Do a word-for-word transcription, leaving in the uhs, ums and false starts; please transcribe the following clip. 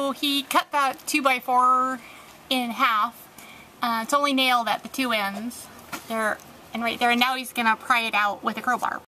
So he cut that two by four in half. Uh, it's only nailed at the two ends there and right there, and now he's gonna pry it out with a crowbar.